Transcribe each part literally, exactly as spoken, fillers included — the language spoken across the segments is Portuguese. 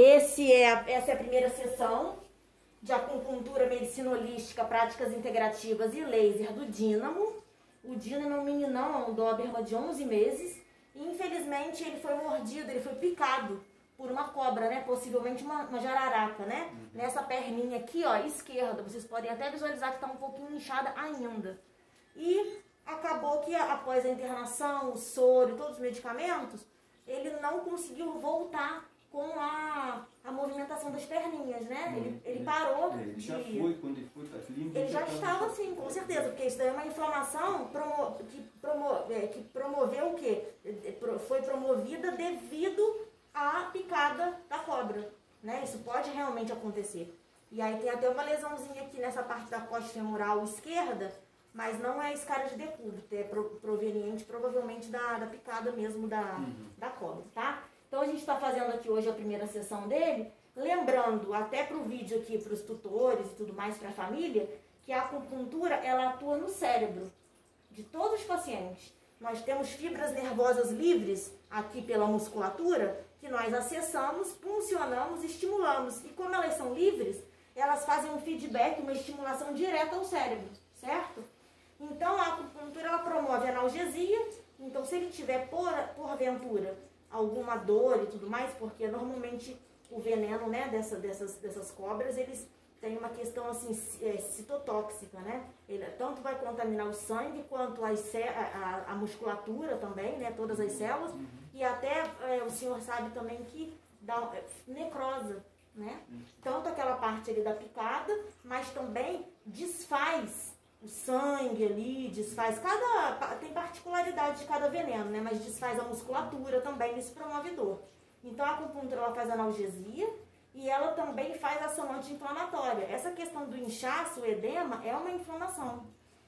esse é a, essa é a primeira sessão de acupuntura, medicina holística, práticas integrativas e laser do Dínamo. O Dínamo é um meninão, um Doberman de onze meses. E infelizmente ele foi mordido, ele foi picado por uma cobra, né? Possivelmente uma, uma jararaca, né? Uhum. Nessa perninha aqui, ó, esquerda. Vocês podem até visualizar que tá um pouquinho inchada ainda. E acabou que após a internação, o soro e todos os medicamentos, ele não conseguiu voltar com a, a movimentação das perninhas, né? Hum, ele, ele parou é, ele de... já foi, quando ele foi para as clínicas... Ele já estava assim, com certeza, porque isso daí é uma inflamação promo, que, promo, é, que promoveu o quê? Foi promovida devido à picada da cobra, né? Isso pode realmente acontecer. E aí tem até uma lesãozinha aqui nessa parte da costa femoral esquerda, mas não é escara de decúbito, é proveniente provavelmente da, da picada mesmo da, uhum. da cobra, tá? Então a gente está fazendo aqui hoje a primeira sessão dele, lembrando até para o vídeo aqui, para os tutores e tudo mais, para a família, que a acupuntura ela atua no cérebro de todos os pacientes. Nós temos fibras nervosas livres aqui pela musculatura, que nós acessamos, funcionamos, estimulamos. E como elas são livres, elas fazem um feedback, uma estimulação direta ao cérebro, certo? Então a acupuntura ela promove analgesia, então se ele tiver por, porventura alguma dor e tudo mais, porque normalmente o veneno, né, dessa, dessas, dessas cobras, eles têm uma questão assim, é, citotóxica, né? Ele tanto vai contaminar o sangue quanto as, a, a musculatura também, né, todas as células, uhum. e até é, o senhor sabe também que dá é, necrosa, né? Uhum. Tanto aquela parte ali da picada, mas também desfaz o sangue ali, desfaz, cada, tem particularidade de cada veneno, né? Mas desfaz a musculatura também, isso promove dor. Então a acupuntura ela faz analgesia e ela também faz ação anti-inflamatória. Essa questão do inchaço, o edema, é uma inflamação.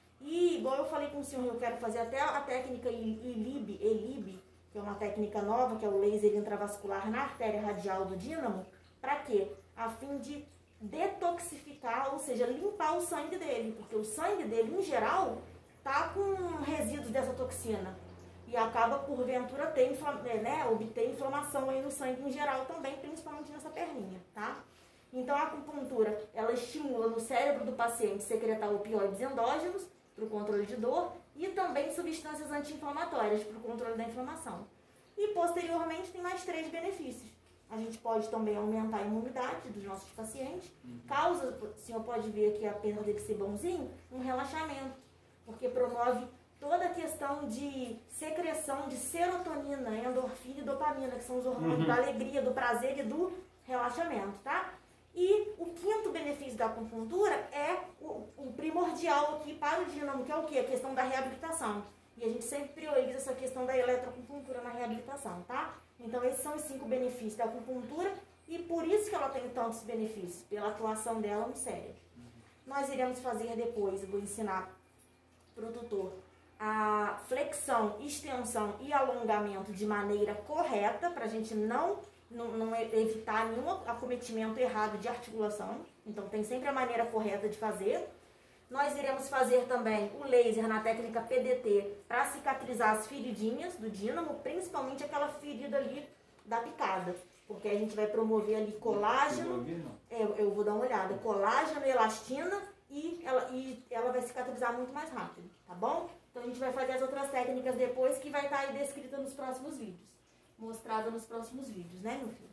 E igual eu falei com o senhor, eu quero fazer até a técnica E L I B, E L I B, que é uma técnica nova, que é o laser intravascular na artéria radial do Dínamo. Para quê? A fim de detoxificar, ou seja, limpar o sangue dele, porque o sangue dele, em geral, tá com resíduos dessa toxina e acaba, porventura, ter, né, obter inflamação aí no sangue em geral também, principalmente nessa perninha, tá? Então, a acupuntura, ela estimula no cérebro do paciente secretar opioides endógenos para o controle de dor e também substâncias anti-inflamatórias para o controle da inflamação. E, posteriormente, tem mais três benefícios. A gente pode também aumentar a imunidade dos nossos pacientes. Causa, o senhor pode ver aqui, apesar dele ser bonzinho, um relaxamento. Porque promove toda a questão de secreção de serotonina, endorfina e dopamina, que são os hormônios uhum. da alegria, do prazer e do relaxamento, tá? E o quinto benefício da acupuntura é o, o primordial aqui para o Dínamo, que é o quê? A questão da reabilitação. E a gente sempre prioriza essa questão da eletroacupuntura na reabilitação, tá? Então, esses são os cinco benefícios da acupuntura e por isso que ela tem tantos benefícios, pela atuação dela no cérebro. Uhum. Nós iremos fazer depois, eu vou ensinar para o tutor, a flexão, extensão e alongamento de maneira correta, para a gente não, não, não evitar nenhum acometimento errado de articulação. Então, tem sempre a maneira correta de fazer. Nós iremos fazer também o laser na técnica P D T para cicatrizar as feridinhas do Dínamo, principalmente aquela ferida ali da picada. Porque a gente vai promover ali colágeno, eu, eu vou dar uma olhada, colágeno, elastina e ela, e ela vai cicatrizar muito mais rápido, tá bom? Então a gente vai fazer as outras técnicas depois que vai estar aí descrita nos próximos vídeos, mostrada nos próximos vídeos, né, meu filho?